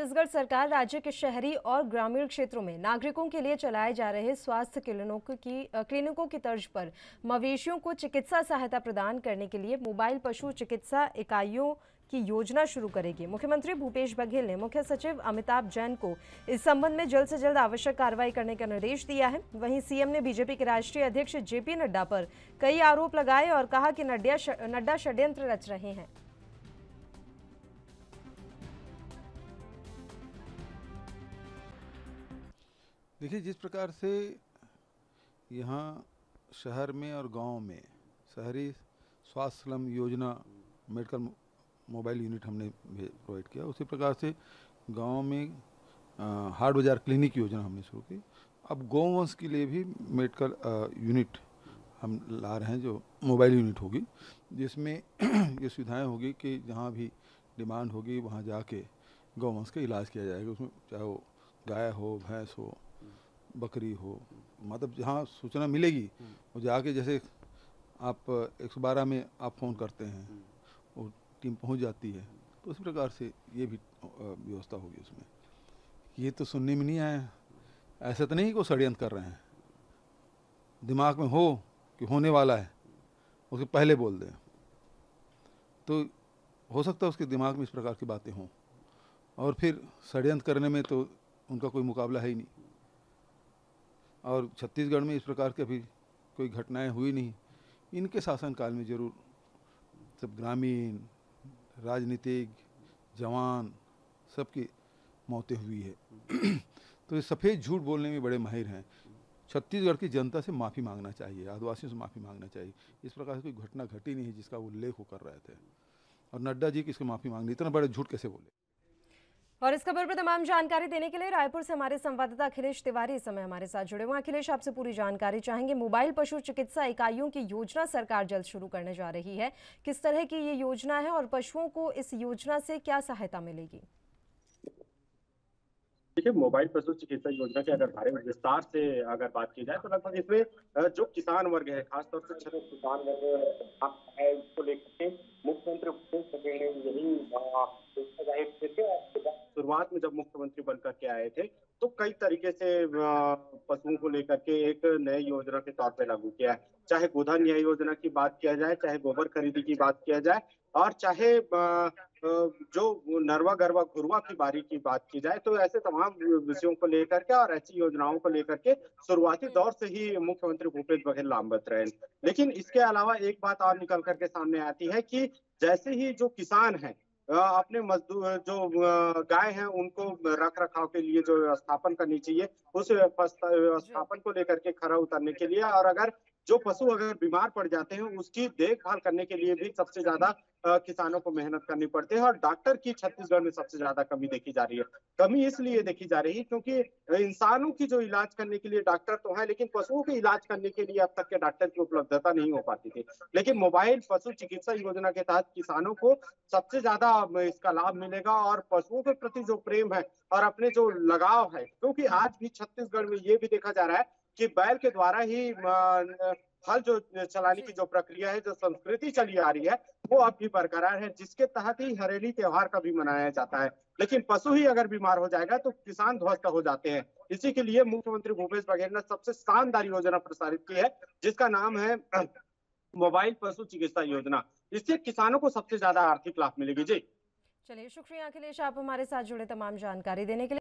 छत्तीसगढ़ सरकार राज्य के शहरी और ग्रामीण क्षेत्रों में नागरिकों के लिए चलाए जा रहे स्वास्थ्य क्लिनिकों की तर्ज पर मवेशियों को चिकित्सा सहायता प्रदान करने के लिए मोबाइल पशु चिकित्सा इकाइयों की योजना शुरू करेगी। मुख्यमंत्री भूपेश बघेल ने मुख्य सचिव अमिताभ जैन को इस संबंध में जल्द से जल्द आवश्यक कार्रवाई करने का निर्देश दिया है। वहीं सीएम ने बीजेपी के राष्ट्रीय अध्यक्ष जेपी नड्डा पर कई आरोप लगाए और कहा कि नड्डा षड्यंत्र रच रहे हैं। देखिए, जिस प्रकार से यहाँ शहर में और गांव में शहरी स्वास्थ्य स्लम योजना मेडिकल मोबाइल यूनिट हमने प्रोवाइड किया, उसी प्रकार से गांव में हाट बाजार क्लिनिक योजना हमने शुरू की। अब गौवंश के लिए भी मेडिकल यूनिट हम ला रहे हैं, जो मोबाइल यूनिट होगी, जिसमें ये सुविधाएं होगी कि जहाँ भी डिमांड होगी वहाँ जाके गौवंश का इलाज किया जाएगा। उसमें चाहे वो गाय हो, भैंस हो, बकरी हो, मतलब जहाँ सूचना मिलेगी वो जाके, जैसे आप 112 में आप फ़ोन करते हैं, वो टीम पहुंच जाती है, तो उसी प्रकार से ये भी व्यवस्था होगी उसमें। ये तो सुनने में नहीं आया, ऐसा तो नहीं कि वो षड्यंत्र कर रहे हैं, दिमाग में हो कि होने वाला है उसके पहले बोल दें, तो हो सकता है उसके दिमाग में इस प्रकार की बातें हों, और फिर षड्यंत्र करने में तो उनका कोई मुकाबला है ही नहीं। और छत्तीसगढ़ में इस प्रकार की अभी कोई घटनाएं हुई नहीं। इनके शासनकाल में जरूर सब ग्रामीण, राजनीतिक, जवान, सबकी मौतें हुई है। तो ये सफ़ेद झूठ बोलने में बड़े माहिर हैं। छत्तीसगढ़ की जनता से माफ़ी मांगना चाहिए, आदिवासियों से माफ़ी मांगना चाहिए। इस प्रकार से कोई घटना घटी नहीं है जिसका वो उल्लेख वो कर रहे थे, और नड्डा जी किसको माफ़ी मांगनी, इतना बड़े झूठ कैसे बोले। और इस खबर पर तमाम जानकारी देने के लिए रायपुर से हमारे संवाददाता अखिलेश तिवारी इस समय हमारे साथ जुड़े हुए हैं। अखिलेश, आपसे पूरी जानकारी चाहेंगे। मोबाइल पशु चिकित्सा इकाइयों की योजना सरकार जल्द शुरू करने जा रही है, किस तरह की ये योजना है और पशुओं को इस योजना से क्या सहायता मिलेगी? देखिए, मोबाइल पशु चिकित्सा योजना के अगर बारे में विस्तार से अगर बात की जाए तो लगभग इसमें जो किसान वर्ग है, खासतौर से छोटे किसान वर्ग है, इसको लेकर के मुख्यमंत्री भूपेश बघेल ने यही जाहिर किए थे। शुरुआत में जब मुख्यमंत्री बनकर के आए थे तो कई तरीके से पशुओं को लेकर के एक नए योजना के तौर पे लागू किया है। चाहे गोधन न्याय योजना की बात किया जाए, चाहे गोबर खरीदी की बात किया जाए, और चाहे जो नरवा गरवा घुरवा की बारी की बात की जाए, तो ऐसे तमाम विषयों को लेकर के और ऐसी योजनाओं को लेकर के शुरुआती दौर से ही मुख्यमंत्री भूपेश बघेल लामबंद रहे। लेकिन इसके अलावा एक बात और निकल करके सामने आती है कि जैसे ही जो किसान है अपने मजदूर जो गाय हैं उनको रख रखाव के लिए जो स्थापन करनी चाहिए, उस स्थापन को लेकर के खरा उतरने के लिए, और अगर जो पशु अगर बीमार पड़ जाते हैं उसकी देखभाल करने के लिए भी सबसे ज्यादा किसानों को मेहनत करनी पड़ती है। और डॉक्टर की छत्तीसगढ़ में सबसे ज्यादा कमी देखी जा रही है। कमी इसलिए देखी जा रही है क्योंकि इंसानों की जो इलाज करने के लिए डॉक्टर तो है, लेकिन पशुओं के इलाज करने के लिए अब तक के डॉक्टर की उपलब्धता नहीं हो पाती थी। लेकिन मोबाइल पशु चिकित्सा योजना के तहत किसानों को सबसे ज्यादा इसका लाभ मिलेगा, और पशुओं के प्रति जो प्रेम है और अपने जो लगाव है, क्योंकि आज भी छत्तीसगढ़ में ये भी देखा जा रहा है कि बैल के द्वारा ही हल जो चलाने की जो प्रक्रिया है, जो संस्कृति चली आ रही है, वो अब भी बरकरार है, जिसके तहत ही हरेली त्योहार का भी मनाया जाता है। लेकिन पशु ही अगर बीमार हो जाएगा तो किसान ध्वस्त हो जाते हैं। इसी के लिए मुख्यमंत्री भूपेश बघेल ने सबसे शानदार योजना प्रसारित की है, जिसका नाम है मोबाइल पशु चिकित्सा योजना। इससे किसानों को सबसे ज्यादा आर्थिक लाभ मिलेगी। जी चलिए, शुक्रिया अखिलेश, आप हमारे साथ जुड़े तमाम जानकारी देने के लिए।